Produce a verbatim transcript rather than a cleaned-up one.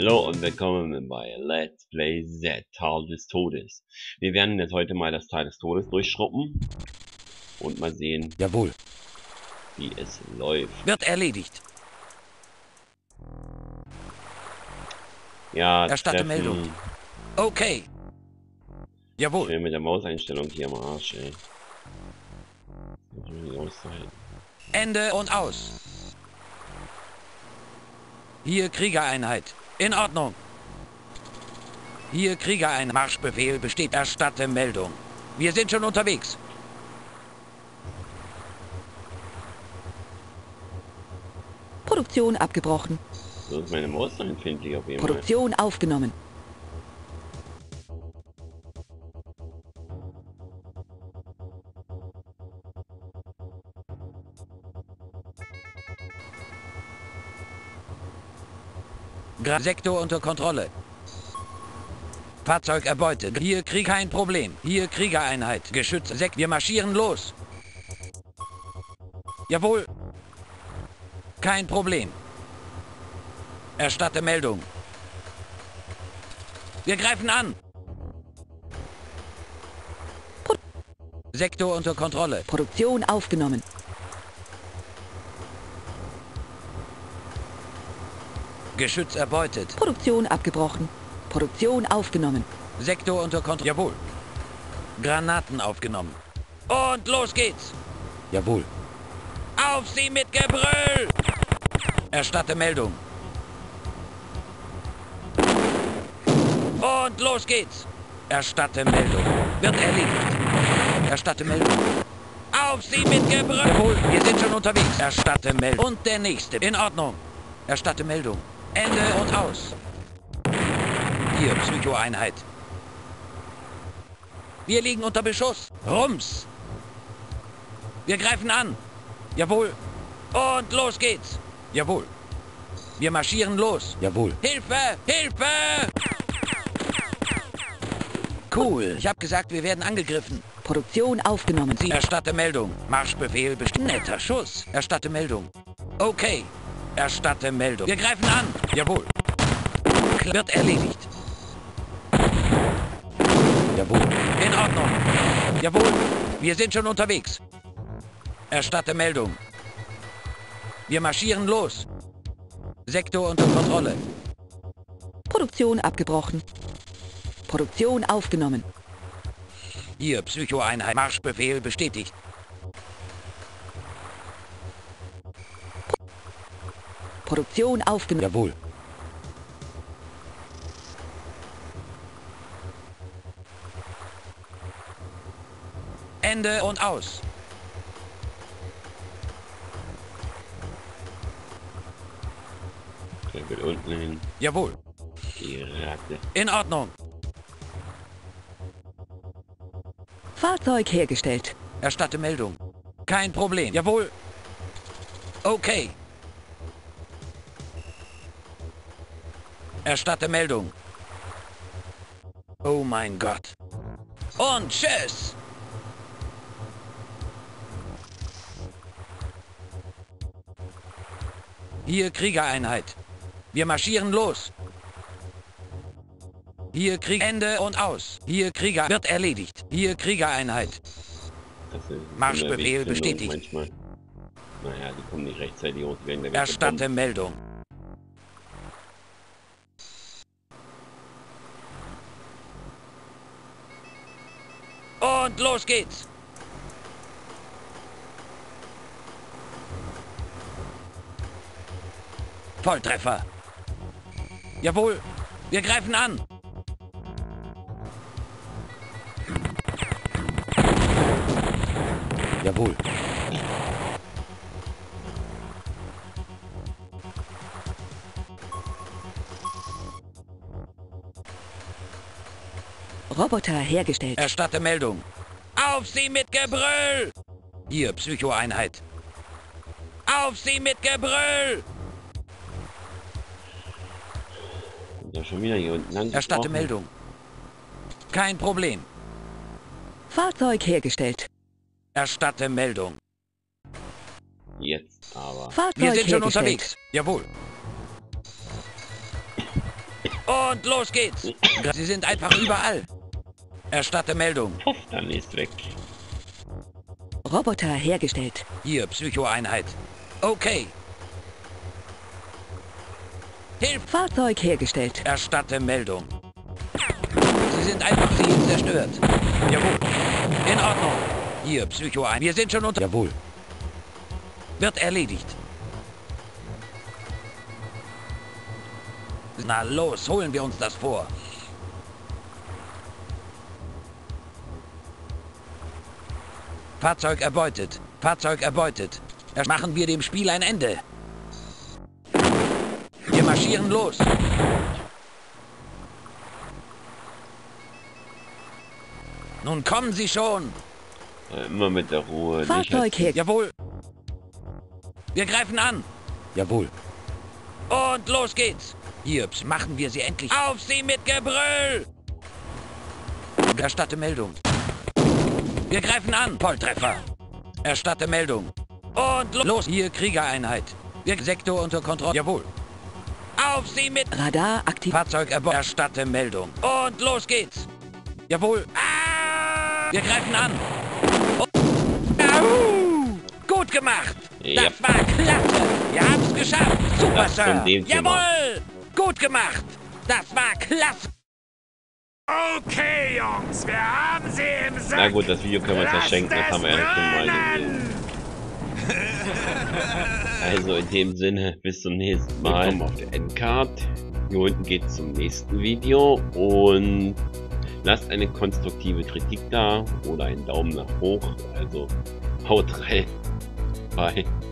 Hallo und willkommen bei Let's Play Z, Tal des Todes. Wir werden jetzt heute mal das Tal des Todes durchschruppen und mal sehen, Jawohl. wie es läuft. Wird erledigt. Ja, Erstatte Treffen. Meldung. Okay. Jawohl. Schön mit der Mauseinstellung hier am Arsch, ey. Ende und aus. Hier Kriegereinheit. In Ordnung. Hier Kriegereinheit. Marschbefehl besteht. Erstatte Meldung. Wir sind schon unterwegs. Produktion abgebrochen. So ist meine Maus so empfindlich auf jeden Fall. Produktion aufgenommen. Gra Sektor unter Kontrolle. Fahrzeug erbeutet. Hier Krieg kein Problem. Hier Kriegereinheit. Geschütz. Sek Wir marschieren los. Jawohl. Kein Problem. Erstatte Meldung. Wir greifen an. Pro Sektor unter Kontrolle. Produktion aufgenommen. Geschütz erbeutet. Produktion abgebrochen. Produktion aufgenommen. Sektor unter Kontrolle. Jawohl. Granaten aufgenommen. Und los geht's. Jawohl. Auf sie mit Gebrüll! Erstatte Meldung. Und los geht's. Erstatte Meldung. Wird erledigt. Erstatte Meldung. Auf sie mit Gebrüll! Jawohl, wir sind schon unterwegs. Erstatte Meldung. Und der nächste. In Ordnung. Erstatte Meldung. Ende und aus. Hier, Psychoeinheit. Wir liegen unter Beschuss. Rums. Wir greifen an. Jawohl. Und los geht's. Jawohl. Wir marschieren los. Jawohl. Hilfe! Hilfe! Cool. Ich hab gesagt, wir werden angegriffen. Produktion aufgenommen. Sie erstatte Meldung. Marschbefehl bestimmt. Netter Schuss. Erstatte Meldung. Okay. Erstatte Meldung. Wir greifen an. Jawohl. Wird erledigt. Jawohl. In Ordnung. Jawohl. Wir sind schon unterwegs. Erstatte Meldung. Wir marschieren los. Sektor unter Kontrolle. Produktion abgebrochen. Produktion aufgenommen. Hier, Psychoeinheit. Marschbefehl bestätigt. Produktion aufgenommen. Jawohl. Ende und aus. Der will unten hin. Jawohl. Die Ratte. In Ordnung. Fahrzeug hergestellt. Erstatte Meldung. Kein Problem. Jawohl. Okay. Erstatte Meldung. Oh mein Gott. Und tschüss. Hier Kriegereinheit. Wir marschieren los. Hier Krieg Ende und aus. Hier Krieger wird erledigt. Hier Kriegereinheit. Marschbefehl bestätigt. Manchmal. Naja, die kommen nicht rechtzeitig und werden dann Erstatte Meldung. Und los geht's. Volltreffer. Jawohl, wir greifen an. Jawohl. Roboter hergestellt. Erstatte Meldung. Auf sie mit Gebrüll! Hier, Psychoeinheit. Auf sie mit Gebrüll! Ja, schon wieder hier unten lang. Erstatte Meldung. Kein Problem. Fahrzeug hergestellt. Erstatte Meldung. Jetzt aber. Fahrzeug Wir sind schon hergestellt. unterwegs. Jawohl. Und los geht's. Sie sind einfach überall. Erstatte Meldung. Puff, dann ist weg. Roboter hergestellt. Hier, Psychoeinheit. Okay. Hilf! Fahrzeug hergestellt. Erstatte Meldung. Sie sind einfach sie zerstört. Jawohl. In Ordnung. Hier, Psychoeinheit. Wir sind schon unter... Jawohl. Wird erledigt. Na los, holen wir uns das vor. Fahrzeug erbeutet. Fahrzeug erbeutet. Erst machen wir dem Spiel ein Ende. Wir marschieren los. Nun kommen Sie schon. Äh, immer mit der Ruhe. Fahrzeug her. Jawohl. Wir greifen an. Jawohl. Und los geht's. Hier, machen wir sie endlich. Auf sie mit Gebrüll! Erstatte Meldung. Wir greifen an. Volltreffer. Erstatte Meldung. Und lo los. Hier, Kriegereinheit. Wir Sektor unter Kontrolle. Jawohl. Auf sie mit... Radar aktiv. Fahrzeug erbaut. Erstatte Meldung. Und los geht's. Jawohl. Ah! Wir greifen an. Oh. Au! Gut gemacht. Ja. Das war klasse. Wir haben's geschafft. Super, Das Sir. von dem Thema. Jawohl. Gut gemacht. Das war klasse. Okay, Jungs, wir haben sie im Sack. Na gut, das Video können wir uns Lasst verschenken, das es haben wir ja schon mal brennen. gesehen. Also in dem Sinne, bis zum nächsten Mal. Willkommen auf der Endcard. Hier unten geht es zum nächsten Video und lasst eine konstruktive Kritik da oder einen Daumen nach hoch. Also haut rein. Bye.